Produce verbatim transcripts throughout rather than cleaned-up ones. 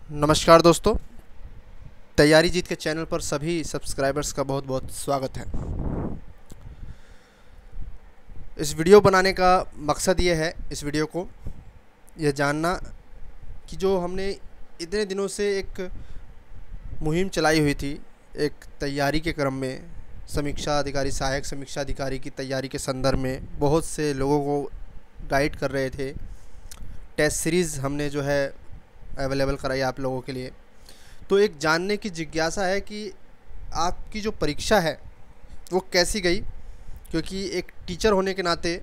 नमस्कार दोस्तों, तैयारी जीत के चैनल पर सभी सब्सक्राइबर्स का बहुत बहुत स्वागत है। इस वीडियो बनाने का मकसद ये है, इस वीडियो को यह जानना कि जो हमने इतने दिनों से एक मुहिम चलाई हुई थी, एक तैयारी के क्रम में समीक्षा अधिकारी, सहायक समीक्षा अधिकारी की तैयारी के संदर्भ में बहुत से लोगों को गाइड कर रहे थे। टेस्ट सीरीज़ हमने जो है अवेलेबल कराई आप लोगों के लिए। तो एक जानने की जिज्ञासा है कि आपकी जो परीक्षा है वो कैसी गई, क्योंकि एक टीचर होने के नाते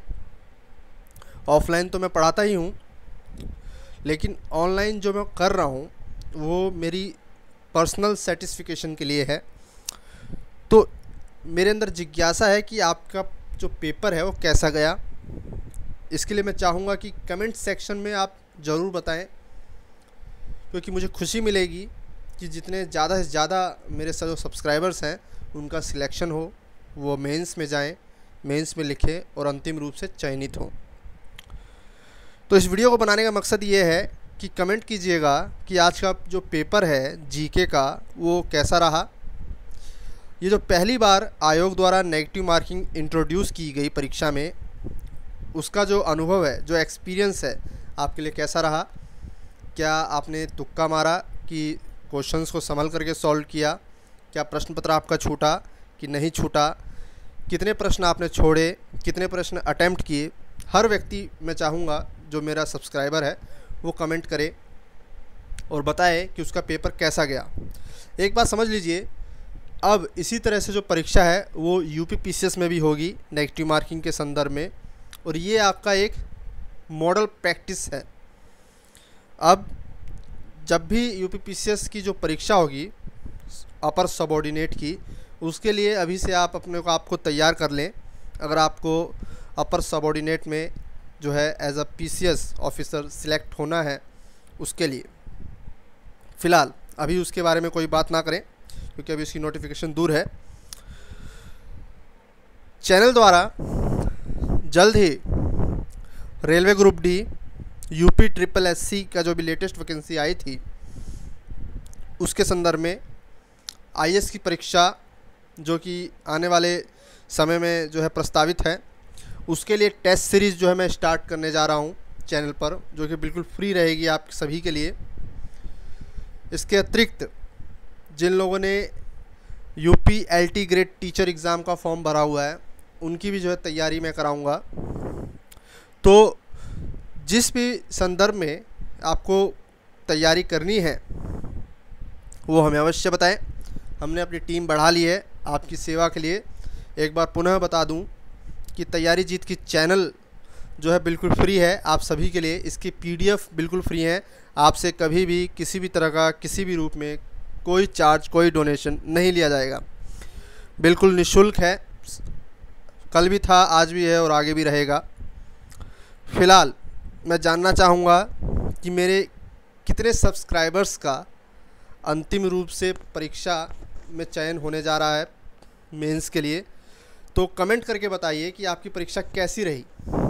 ऑफलाइन तो मैं पढ़ाता ही हूँ, लेकिन ऑनलाइन जो मैं कर रहा हूँ वो मेरी पर्सनल सेटिस्फिकेशन के लिए है। तो मेरे अंदर जिज्ञासा है कि आपका जो पेपर है वो कैसा गया। इसके लिए मैं चाहूँगा कि कमेंट सेक्शन में आप ज़रूर बताएं, क्योंकि मुझे खुशी मिलेगी कि जितने ज़्यादा से ज़्यादा मेरे जो सब्सक्राइबर्स हैं उनका सिलेक्शन हो, वो मेंस में जाएं, मेंस में लिखें और अंतिम रूप से चयनित हों। तो इस वीडियो को बनाने का मकसद ये है कि कमेंट कीजिएगा कि आज का जो पेपर है जीके का वो कैसा रहा। ये जो पहली बार आयोग द्वारा नेगेटिव मार्किंग इंट्रोड्यूस की गई परीक्षा में, उसका जो अनुभव है, जो एक्सपीरियंस है, आपके लिए कैसा रहा। क्या आपने तुक्का मारा कि क्वेश्चंस को संभल करके सॉल्व किया? क्या प्रश्न पत्र आपका छूटा कि नहीं छूटा? कितने प्रश्न आपने छोड़े, कितने प्रश्न अटेम्प्ट किए? हर व्यक्ति, मैं चाहूँगा जो मेरा सब्सक्राइबर है वो कमेंट करे और बताए कि उसका पेपर कैसा गया। एक बात समझ लीजिए, अब इसी तरह से जो परीक्षा है वो यूपी पीसीएस में भी होगी नेगेटिव मार्किंग के संदर्भ में, और ये आपका एक मॉडल प्रैक्टिस है। अब जब भी यूपी पीसीएस की जो परीक्षा होगी अपर सबऑर्डिनेट की, उसके लिए अभी से आप अपने को आपको तैयार कर लें। अगर आपको अपर सबऑर्डिनेट में जो है as a PCS officer select होना है, उसके लिए फ़िलहाल अभी उसके बारे में कोई बात ना करें, क्योंकि अभी उसकी नोटिफिकेशन दूर है। चैनल द्वारा जल्द ही railway group D, UP triple S C का जो भी लेटेस्ट वैकेंसी आई थी उसके संदर्भ में आईएएस की परीक्षा जो कि आने वाले समय में जो है प्रस्तावित है, उसके लिए टेस्ट सीरीज़ जो है मैं स्टार्ट करने जा रहा हूं चैनल पर, जो कि बिल्कुल फ्री रहेगी आप सभी के लिए। इसके अतिरिक्त जिन लोगों ने UP LT grade teacher exam का फॉर्म भरा हुआ है, उनकी भी जो है तैयारी मैं कराऊंगा। तो जिस भी संदर्भ में आपको तैयारी करनी है वो हमें अवश्य बताएं। हमने अपनी टीम बढ़ा ली है आपकी सेवा के लिए। एक बार पुनः बता दूं कि तैयारी जीत की चैनल जो है बिल्कुल फ्री है आप सभी के लिए। इसकी पीडीएफ बिल्कुल फ्री है, आपसे कभी भी किसी भी तरह का किसी भी रूप में कोई चार्ज, कोई डोनेशन नहीं लिया जाएगा, बिल्कुल निःशुल्क है। कल भी था, आज भी है और आगे भी रहेगा। फ़िलहाल मैं जानना चाहूँगा कि मेरे कितने सब्सक्राइबर्स का अंतिम रूप से परीक्षा में चयन होने जा रहा है मेंस के लिए। तो कमेंट करके बताइए कि आपकी परीक्षा कैसी रही,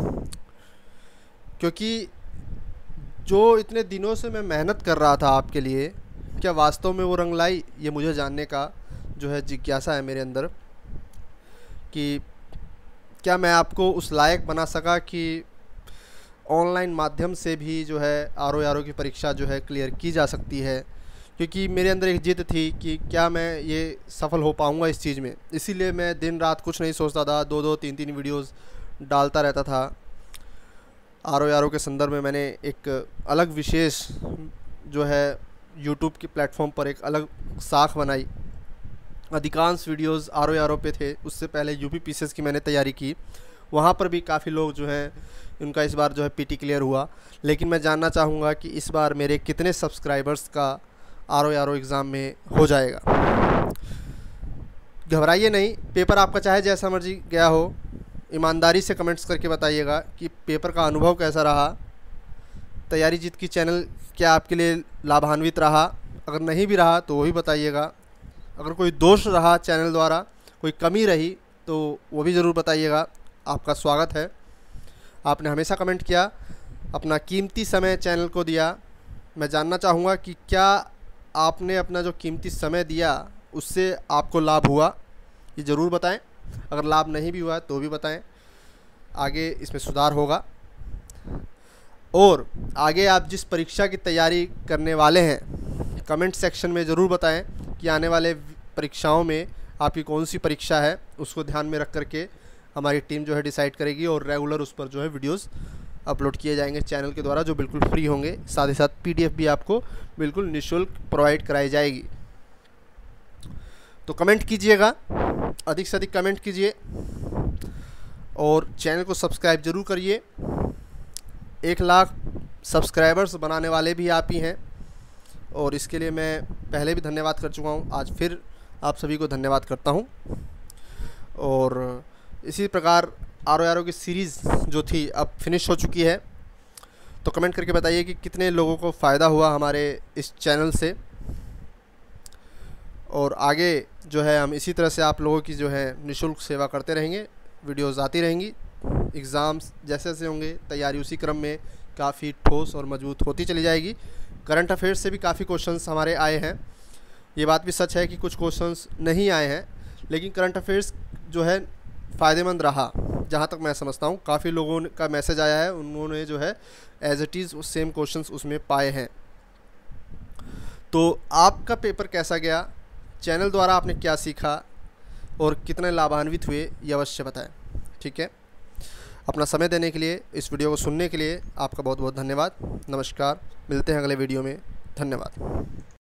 क्योंकि जो इतने दिनों से मैं मेहनत कर रहा था आपके लिए, क्या वास्तव में वो रंग लाई, ये मुझे जानने का जो है जिज्ञासा है मेरे अंदर कि क्या मैं आपको उस लायक बना सका कि ऑनलाइन माध्यम से भी जो है आर ओ आर ओ की परीक्षा जो है क्लियर की जा सकती है। क्योंकि मेरे अंदर एक जिद थी कि क्या मैं ये सफल हो पाऊँगा इस चीज़ में, इसीलिए मैं दिन रात कुछ नहीं सोचता था, दो दो तीन तीन वीडियोस डालता रहता था। आर ओ आर ओ के संदर्भ में मैंने एक अलग विशेष जो है यूट्यूब के प्लेटफॉर्म पर एक अलग साख बनाई। अधिकांश videos R O R O पे थे। उससे पहले यूपी पीसीएस की मैंने तैयारी की, वहाँ पर भी काफ़ी लोग जो हैं उनका इस बार जो है पीटी क्लियर हुआ। लेकिन मैं जानना चाहूँगा कि इस बार मेरे कितने सब्सक्राइबर्स का R O R O exam में हो जाएगा। घबराइए नहीं, पेपर आपका चाहे जैसा मर्जी गया हो, ईमानदारी से कमेंट्स करके बताइएगा कि पेपर का अनुभव कैसा रहा। तैयारी जीत की चैनल क्या आपके लिए लाभान्वित रहा? अगर नहीं भी रहा तो वो भी बताइएगा। अगर कोई दोष रहा चैनल द्वारा, कोई कमी रही, तो वो भी ज़रूर बताइएगा। आपका स्वागत है। आपने हमेशा कमेंट किया, अपना कीमती समय चैनल को दिया, मैं जानना चाहूँगा कि क्या आपने अपना जो कीमती समय दिया उससे आपको लाभ हुआ, ये ज़रूर बताएं। अगर लाभ नहीं भी हुआ तो भी बताएं, आगे इसमें सुधार होगा। और आगे आप जिस परीक्षा की तैयारी करने वाले हैं कमेंट सेक्शन में ज़रूर बताएं कि आने वाले परीक्षाओं में आपकी कौन सी परीक्षा है, उसको ध्यान में रख करके हमारी टीम जो है डिसाइड करेगी और रेगुलर उस पर जो है वीडियोस अपलोड किए जाएंगे चैनल के द्वारा, जो बिल्कुल फ्री होंगे। साथ ही साथ पीडीएफ भी आपको बिल्कुल निःशुल्क प्रोवाइड कराई जाएगी। तो कमेंट कीजिएगा, अधिक से अधिक कमेंट कीजिए और चैनल को सब्सक्राइब ज़रूर करिए। एक लाख सब्सक्राइबर्स बनाने वाले भी आप ही हैं और इसके लिए मैं पहले भी धन्यवाद कर चुका हूं, आज फिर आप सभी को धन्यवाद करता हूं। और इसी प्रकार आर ओ आर ओ की सीरीज़ जो थी अब फिनिश हो चुकी है, तो कमेंट करके बताइए कि कितने लोगों को फ़ायदा हुआ हमारे इस चैनल से। और आगे जो है हम इसी तरह से आप लोगों की जो है निःशुल्क सेवा करते रहेंगे, वीडियोज़ आती रहेंगी। एग्ज़ाम्स जैसे जैसे होंगे तैयारी उसी क्रम में काफ़ी ठोस और मजबूत होती चली जाएगी। करंट अफेयर्स से भी काफ़ी क्वेश्चंस हमारे आए हैं, ये बात भी सच है कि कुछ क्वेश्चंस नहीं आए हैं, लेकिन करंट अफेयर्स जो है फ़ायदेमंद रहा। जहाँ तक मैं समझता हूँ काफ़ी लोगों का मैसेज आया है, उन्होंने जो है as it is same questions उसमें पाए हैं। तो आपका पेपर कैसा गया, चैनल द्वारा आपने क्या सीखा और कितने लाभान्वित हुए, ये अवश्य बताएं। ठीक है, अपना समय देने के लिए, इस वीडियो को सुनने के लिए आपका बहुत बहुत धन्यवाद। नमस्कार, मिलते हैं अगले वीडियो में। धन्यवाद।